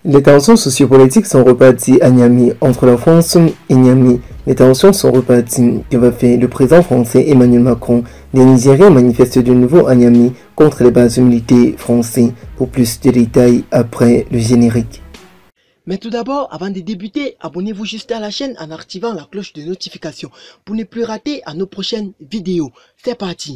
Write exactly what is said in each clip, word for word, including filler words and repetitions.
Les tensions sociopolitiques sont reparties à Niamey entre la France et Niamey. Les tensions sont reparties. Que va faire le président français Emmanuel Macron? Les Nigériens manifestent de nouveau à Niamey contre les bases militaires français. Pour plus de détails après le générique. Mais tout d'abord, avant de débuter, abonnez-vous juste à la chaîne en activant la cloche de notification pour ne plus rater à nos prochaines vidéos. C'est parti!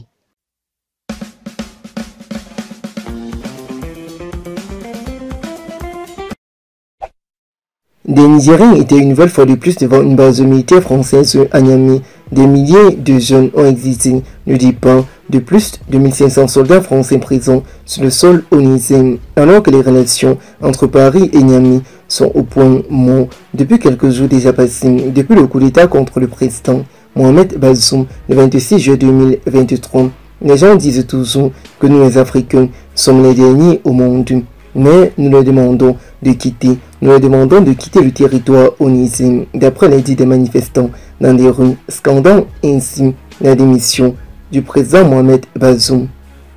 Des Nigériens étaient une nouvelle fois de plus devant une base militaire française à Niamey. Des milliers de jeunes ont existé, ne dit pas. De plus de mille cinq cents soldats français présents sur le sol onusien, alors que les relations entre Paris et Niamey sont au point mort depuis quelques jours déjà passés, depuis le coup d'État contre le président Mohamed Bazoum le vingt-six juillet deux mille vingt-trois. Les gens disent toujours que nous les Africains sommes les derniers au monde, mais nous leur demandons de quitter. Nous leur demandons de quitter le territoire onusien, d'après les dits des manifestants dans des rues, scandant ainsi la démission du président Mohamed Bazoum.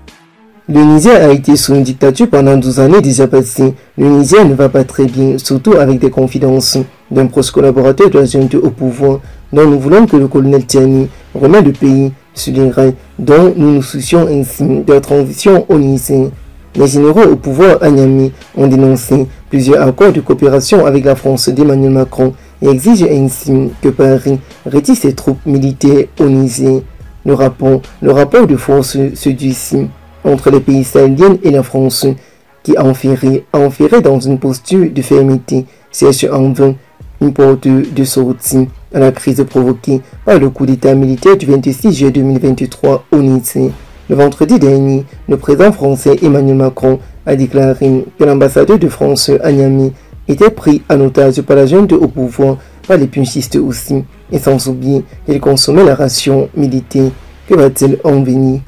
Le Niger a été sous une dictature pendant douze années déjà passées. Le Niger ne va pas très bien, surtout avec des confidences d'un proche collaborateur de la junte au pouvoir, dont nous voulons que le colonel Tiani remette le pays sur les rails, dont nous nous soucions ainsi de la transition au Niger. Les généraux au pouvoir à Niamey ont dénoncé plusieurs accords de coopération avec la France d'Emmanuel Macron et exigent ainsi que Paris retire ses troupes militaires au Niger. Le rapport, le rapport de force se durcit entre les pays sahéliens et la France, qui a enferré, a enferré dans une posture de fermeté, cherche en vain une porte de sortie à la crise provoquée par le coup d'État militaire du vingt-six juillet deux mille vingt-trois au Niger. Le vendredi dernier, le président français Emmanuel Macron a déclaré que l'ambassadeur de France à Niamey était pris en otage par la junte au pouvoir, par les punchistes aussi, et sans oublier qu'il consommait la ration militaire. Que va-t-il en venir?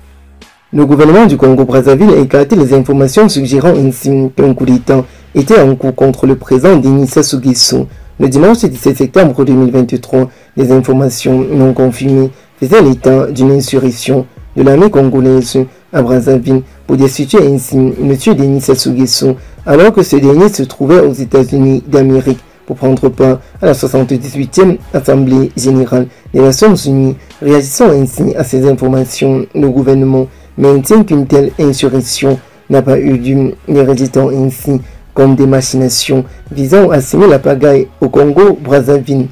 Le gouvernement du Congo-Brazzaville a écarté les informations suggérant ainsi qu'un coup d'État était en cours contre le président Denis Sassou Nguesso. Le dimanche dix-sept septembre deux mille vingt-trois, des informations non confirmées faisaient l'état d'une insurrection de l'armée congolaise à Brazzaville pour destituer ainsi M. Denis Sassou Nguesso, alors que ce dernier se trouvait aux États-Unis d'Amérique pour prendre part à la soixante-dix-huitième Assemblée générale des Nations unies. Réagissant ainsi à ces informations, le gouvernement maintient qu'une telle insurrection n'a pas eu lieu, les réditant ainsi comme des machinations visant à semer la pagaille au Congo-Brazzaville.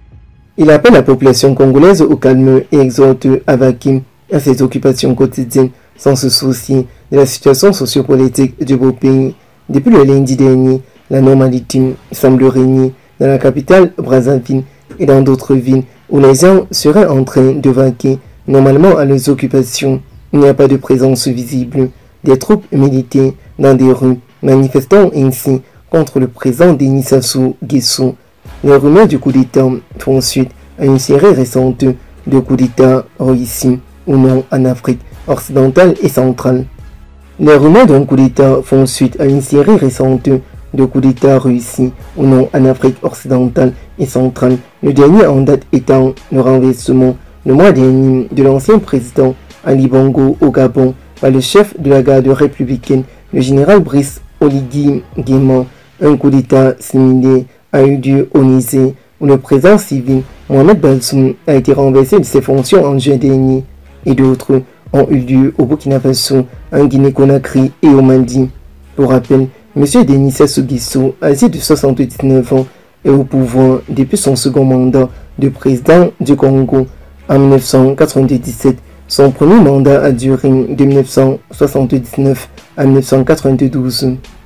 Il appelle la population congolaise au calme et exhorte à vaquer à ses occupations quotidiennes sans se soucier de la situation sociopolitique du beau pays. Depuis le lundi dernier, la normalité semble régner dans la capitale Brazzaville et dans d'autres villes où les gens seraient en train de vaquer normalement à leurs occupations. Il n'y a pas de présence visible des troupes militaires dans des rues, manifestant ainsi contre le président Denis Sassou Nguesso. Les rumeurs du coup d'État font suite à une série récente de coups d'État réussis ou non en Afrique occidentale et centrale. Les rumeurs d'un coup d'État font suite à une série récente de coups d'État réussis ou non en Afrique occidentale et centrale, le dernier en date étant le renversement le mois dernier de l'ancien président Ali Bongo au Gabon par le chef de la garde républicaine, le général Brice Oligui Nguema. Un coup d'État similaire a eu lieu au Niger, où le président civil Mohamed Bazoum a été renversé de ses fonctions en juin dernier, et d'autres ont eu lieu au Burkina Faso, en Guinée-Conakry et au Mali. Pour rappel, M. Denis Sassou Nguesso, âgé de soixante-dix-neuf ans, est au pouvoir depuis son second mandat de président du Congo en mille neuf cent quatre-vingt-dix-sept. Son premier mandat a duré de mille neuf cent soixante-dix-neuf à mille neuf cent quatre-vingt-douze.